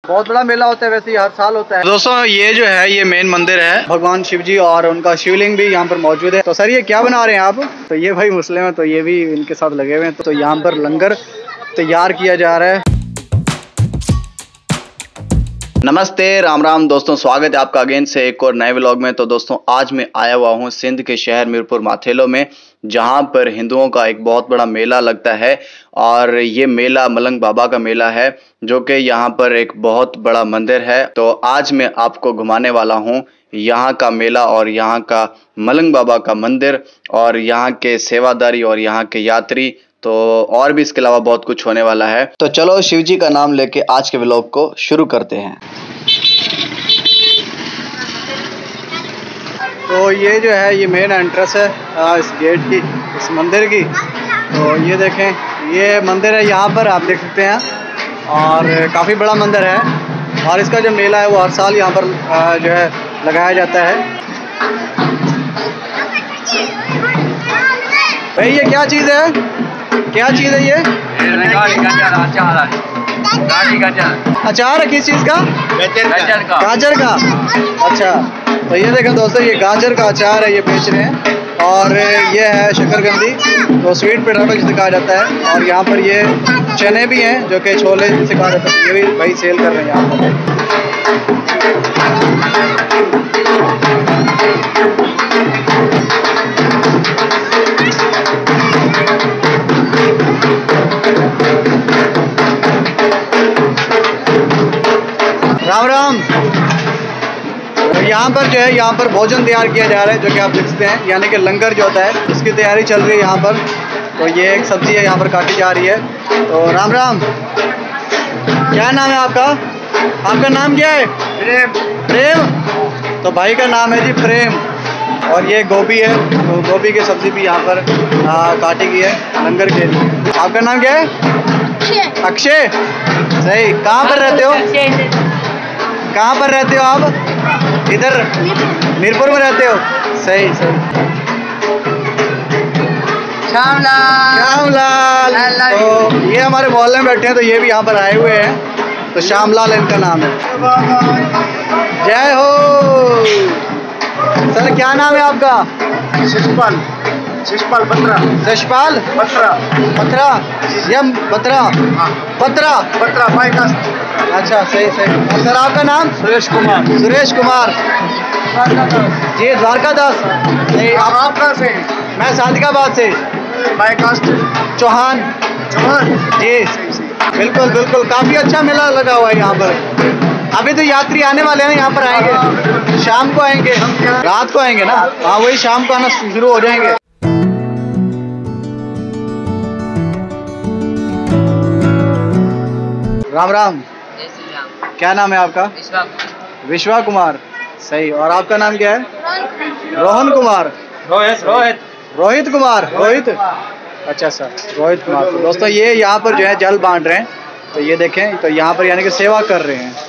बहुत बड़ा मेला होता है, वैसे हर साल होता है। दोस्तों ये जो है ये मेन मंदिर है, भगवान शिव जी और उनका शिवलिंग भी यहाँ पर मौजूद है। तो सर ये क्या बना रहे हैं आप? तो ये भाई मुस्लिम है, तो ये भी इनके साथ लगे हुए हैं। तो यहाँ पर लंगर तैयार किया जा रहा है। नमस्ते, राम राम दोस्तों, स्वागत है आपका अगेन से एक और नए व्लॉग में। तो दोस्तों आज मैं आया हुआ हूँ सिंध के शहर मीरपुर माथेलो में, जहाँ पर हिंदुओं का एक बहुत बड़ा मेला लगता है। और ये मेला मलंग बाबा का मेला है, जो कि यहाँ पर एक बहुत बड़ा मंदिर है। तो आज मैं आपको घुमाने वाला हूँ यहाँ का मेला और यहाँ का मलंग बाबा का मंदिर और यहाँ के सेवादारी और यहाँ के यात्री। तो और भी इसके अलावा बहुत कुछ होने वाला है। तो चलो शिव जी का नाम लेके आज के व्लॉग को शुरू करते हैं। तो ये जो है ये मेन एंट्रेंस है इस गेट की, इस मंदिर की। तो ये देखें, ये मंदिर है, यहाँ पर आप देख सकते हैं। और काफ़ी बड़ा मंदिर है और इसका जो मेला है वो हर साल यहाँ पर जो है लगाया जाता है। भाई ये क्या चीज़ है? क्या चीज़ है ये? अचार है, किस चीज़ का? गाजर का। अच्छा, तो ये देखें दोस्तों, ये गाजर का अचार है, ये बेच रहे हैं। और ये है शकरकंदी, तो स्वीट पोटैटो जिसे कहा जाता है। और यहाँ पर ये चने भी हैं, जो कि छोले जिसे कहा जाता है, ये भी भाई सेल कर रहे हैं यहाँ पर। राम राम। तो यहाँ पर जो है यहाँ पर भोजन तैयार किया जा रहा है, जो कि आप देख सकते हैं, यानी कि लंगर जो होता है उसकी तैयारी चल रही है यहाँ पर। तो ये एक सब्जी है यहाँ पर काटी जा रही है। तो राम राम, क्या नाम है आपका? आपका नाम क्या है? प्रेम। तो भाई का नाम है जी प्रेम। और ये गोभी है, तो गोभी की सब्जी भी यहाँ पर काटी गई है लंगर के लिए। आपका नाम क्या है? अक्षय। सही। कहाँ पर रहते हो? कहाँ पर रहते हो आप? इधर मीरपुर में रहते हो? सही सही। श्यामलाल। श्यामलाल। तो ये हमारे मोहल्ले में बैठे हैं, तो ये भी यहाँ पर आए हुए हैं। तो श्यामलाल इनका नाम है। जय हो। सर क्या नाम है आपका? शिशपाल। शिशपाल बत्रा। शिशपाल बत्रा। बत्रा या बत्रा? बत्रा। बत्रा भाई का। अच्छा सही सही। और सर आपका नाम? सुरेश कुमार। सुरेश कुमार जी, द्वारकादास। सही। आप कहाँ से? मैं सादिकाबाद से। भाई कास्ट? चौहान। चौहान जी। बिल्कुल बिल्कुल, काफ़ी अच्छा मेला लगा हुआ है यहाँ पर। अभी तो यात्री आने वाले हैं, यहाँ पर आएंगे, शाम को आएंगे, रात को आएंगे ना। हाँ वही शाम को आना शुरू हो जाएंगे। राम राम। क्या नाम है आपका? विश्वा कुमार। सही। और आपका नाम क्या है? रोहन कुमार। रोहित। रोहित कुमार। रोहित। अच्छा सर, रोहित कुमार। तो दोस्तों ये यहाँ पर जो है जल बांट रहे हैं। तो ये देखें, तो यहाँ पर यानी कि सेवा कर रहे हैं।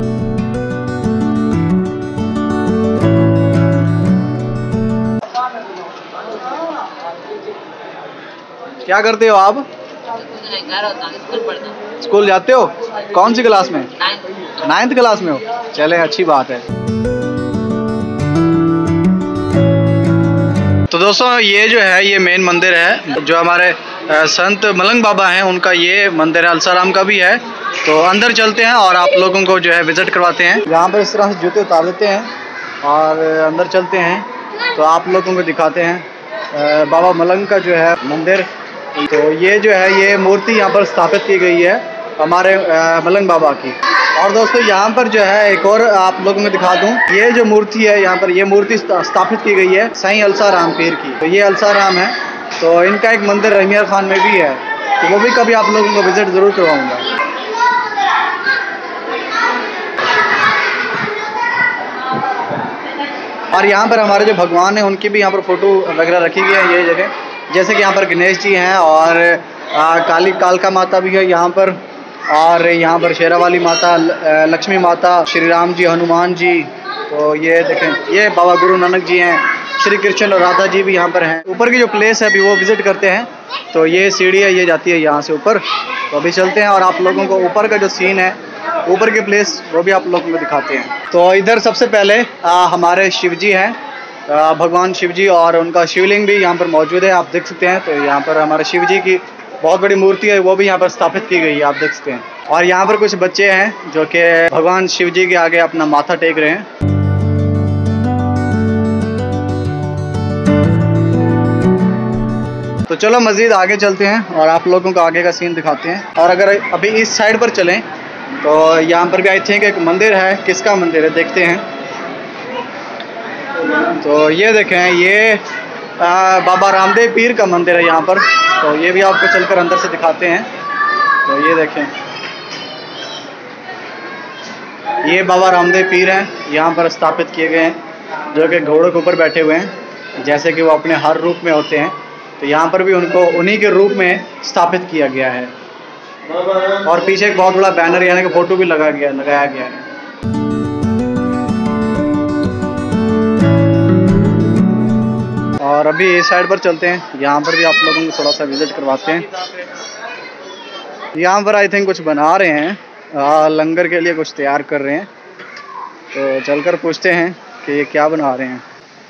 क्या करते हो आप? स्कूल जाते हो? कौन सी क्लास में? 9th क्लास में हो? चले, अच्छी बात है। तो दोस्तों ये जो है ये मेन मंदिर है, जो हमारे संत मलंग बाबा हैं उनका ये मंदिर है। अलसाराम का भी है। तो अंदर चलते हैं और आप लोगों को जो है विजिट करवाते हैं। यहाँ पर इस तरह से जूते उतार देते हैं और अंदर चलते हैं, तो आप लोगों को दिखाते हैं बाबा मलंग का जो है मंदिर। तो ये जो है ये मूर्ति यहाँ पर स्थापित की गई है हमारे मलंग बाबा की। और दोस्तों यहाँ पर जो है एक और आप लोगों को दिखा दूं, ये जो मूर्ति है यहाँ पर, ये मूर्ति स्थापित की गई है साईं अलसाराम पीर की। तो ये अलसाराम है, तो इनका एक मंदिर रहमिया खान में भी है, तो वो भी कभी आप लोगों को विजिट ज़रूर करवाऊँगा। और यहाँ पर हमारे जो भगवान हैं उनकी भी यहाँ पर फ़ोटो वगैरह रखी गई है ये जगह। जैसे कि यहाँ पर गणेश जी हैं और कालका माता भी है यहाँ पर। और यहाँ पर शेरावाली माता, लक्ष्मी माता, श्री राम जी, हनुमान जी। तो ये देखें, ये बाबा गुरु नानक जी हैं, श्री कृष्ण और राधा जी भी यहाँ पर हैं। ऊपर की जो प्लेस है अभी वो विजिट करते हैं। तो ये सीढ़ी है, ये जाती है यहाँ से ऊपर। तो अभी चलते हैं और आप लोगों को ऊपर का जो सीन है ऊपर के प्लेस वो भी आप लोगों को दिखाते हैं। तो इधर सबसे पहले हमारे शिव जी हैं, भगवान शिव जी, और उनका शिवलिंग भी यहाँ पर मौजूद है, आप देख सकते हैं। तो यहाँ पर हमारे शिव जी की बहुत बड़ी मूर्ति है, वो भी यहाँ पर स्थापित की गई है, आप देख सकते हैं। और यहाँ पर कुछ बच्चे हैं जो कि भगवान शिव जी के आगे अपना माथा टेक रहे हैं। तो चलो मज़ीद आगे चलते हैं और आप लोगों को आगे का सीन दिखाते हैं। और अगर अभी इस साइड पर चलें तो यहाँ पर भी आई थिंक एक मंदिर है, किसका मंदिर है देखते हैं। तो ये देखें, ये बाबा रामदेव पीर का मंदिर है यहाँ पर। तो ये भी आपको चलकर अंदर से दिखाते हैं। तो ये देखें, ये बाबा रामदेव पीर हैं, यहाँ पर स्थापित किए गए हैं, जो कि घोड़ों के ऊपर बैठे हुए हैं, जैसे कि वो अपने हर रूप में होते हैं। तो यहाँ पर भी उनको उन्हीं के रूप में स्थापित किया गया है। और पीछे एक बहुत बड़ा बैनर यानी कि फोटो भी लगाया गया है। और अभी इस साइड पर चलते हैं, यहाँ पर भी आप लोगों को थोड़ा सा विजिट करवाते हैं। यहाँ पर आई थिंक कुछ बना रहे हैं, लंगर के लिए कुछ तैयार कर रहे हैं। तो चलकर पूछते हैं कि ये क्या बना रहे हैं।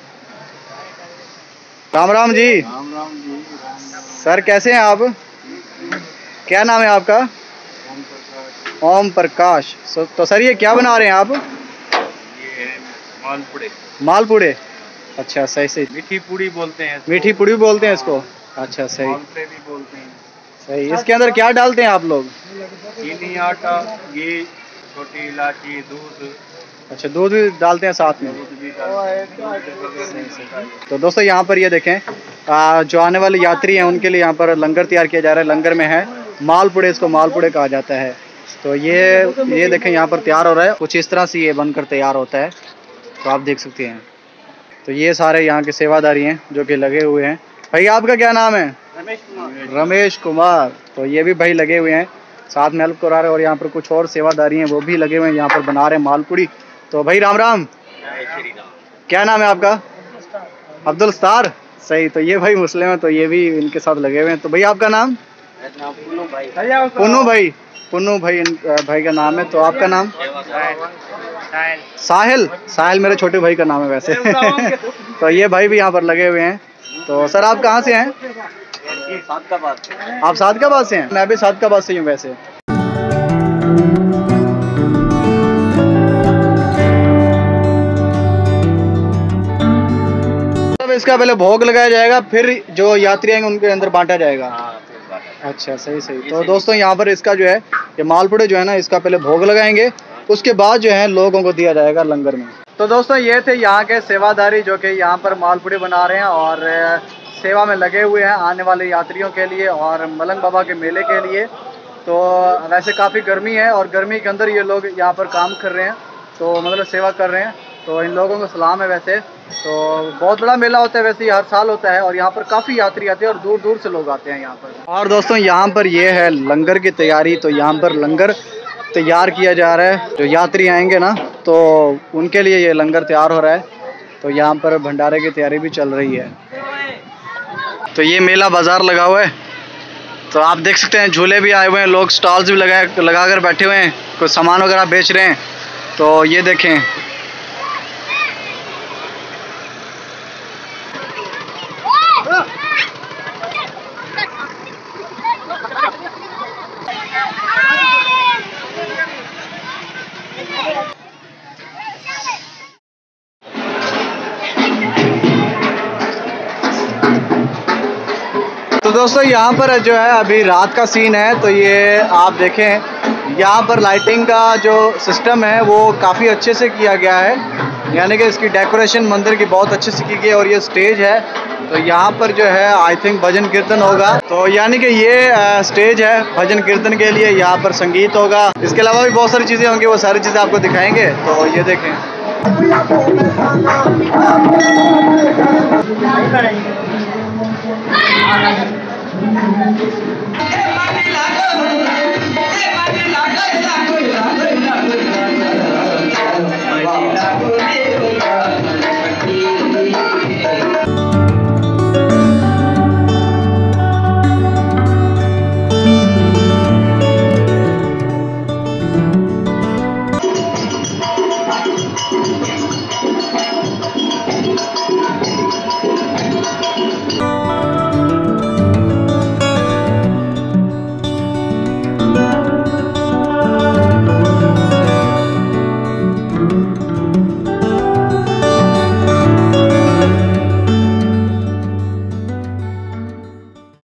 राम राम जी। राम राम जी। सर कैसे हैं आप? क्या नाम है आपका? ओम प्रकाश। तो सर ये क्या बना रहे हैं आप? ये है मालपुड़े। मालपुड़े, अच्छा सही सही। मीठी पूड़ी बोलते हैं इसको। मीठी पूड़ी बोलते हैं इसको, अच्छा सही। मालपुड़े भी बोलते हैं। सही। इसके अंदर क्या डालते हैं आप लोग? चीनी, आटा, घी, छोटी इलायची, दूध। अच्छा दूध भी डालते हैं साथ में। दूध भी डालते हैं। तो दोस्तों यहाँ पर ये देखें, जो आने वाले यात्री हैं उनके लिए यहाँ पर लंगर तैयार किया जा रहा है। लंगर में है मालपुड़े, इसको मालपुड़े कहा जाता है। तो ये देखें यहाँ पर तैयार हो रहा है, कुछ इस तरह से ये बनकर तैयार होता है। तो आप देख सकते हैं। तो ये सारे यहाँ के सेवादारी हैं जो कि लगे हुए हैं। भाई आपका क्या नाम है? रमेश कुमार। रमेश कुमार। तो ये भी भाई लगे हुए हैं, साथ में हेल्प करा रहे हैं। और यहाँ पर कुछ और सेवादारी हैं, वो भी लगे हुए हैं, यहाँ पर बना रहे हैं मालपुड़ी। तो भाई राम राम, क्या नाम है आपका? अब्दुल स्तार, सही। तो ये भाई मुस्लिम है, तो ये भी इनके साथ लगे हुए हैं। तो भाई आपका नाम? पुन्नू भाई। पुन्नू भाई भाई का नाम है। तो आपका नाम? साहिल। साहिल मेरे छोटे भाई का नाम है वैसे। तो ये भाई भी यहाँ पर लगे हुए हैं। तो सर आप कहाँ से हैं? आप सादकाबाद से हैं? मैं भी सादकाबाद से ही हूँ वैसे। इसका पहले भोग लगाया जाएगा, फिर जो यात्री आएंगे उनके अंदर बांटा जाएगा। अच्छा सही सही। तो दोस्तों यहाँ पर इसका जो है ये मालपुड़े जो है ना, इसका पहले भोग लगाएंगे, उसके बाद जो है लोगों को दिया जाएगा लंगर में। तो दोस्तों ये थे यहाँ के सेवादारी जो कि यहाँ पर मालपुड़े बना रहे हैं और सेवा में लगे हुए हैं आने वाले यात्रियों के लिए और मलंग बाबा के मेले के लिए। तो वैसे काफ़ी गर्मी है और गर्मी के अंदर ये लोग यहाँ पर काम कर रहे हैं, तो मतलब सेवा कर रहे हैं। तो इन लोगों को सलाम है। वैसे तो बहुत बड़ा मेला होता है, वैसे ही हर साल होता है और यहाँ पर काफ़ी यात्री आते हैं और दूर दूर से लोग आते हैं यहाँ पर। और दोस्तों यहाँ पर ये है लंगर की तैयारी। तो यहाँ पर लंगर तैयार किया जा रहा है, जो यात्री आएंगे ना तो उनके लिए ये लंगर तैयार हो रहा है। तो यहाँ पर भंडारे की तैयारी भी चल रही है। तो ये मेला बाज़ार लगा हुआ है, तो आप देख सकते हैं झूले भी आए हुए हैं, लोग स्टॉल्स भी लगा कर बैठे हुए हैं, कुछ सामान वगैरह बेच रहे हैं। तो ये देखें, तो दोस्तों यहाँ पर जो है अभी रात का सीन है। तो ये आप देखें यहाँ पर लाइटिंग का जो सिस्टम है वो काफ़ी अच्छे से किया गया है, यानी कि इसकी डेकोरेशन मंदिर की बहुत अच्छे से की गई है। और ये स्टेज है, तो यहाँ पर जो है आई थिंक भजन कीर्तन होगा। तो यानी कि ये स्टेज है भजन कीर्तन के लिए, यहाँ पर संगीत होगा। इसके अलावा भी बहुत सारी चीज़ें होंगी, वो सारी चीज़ें आपको दिखाएंगे। तो ये देखें,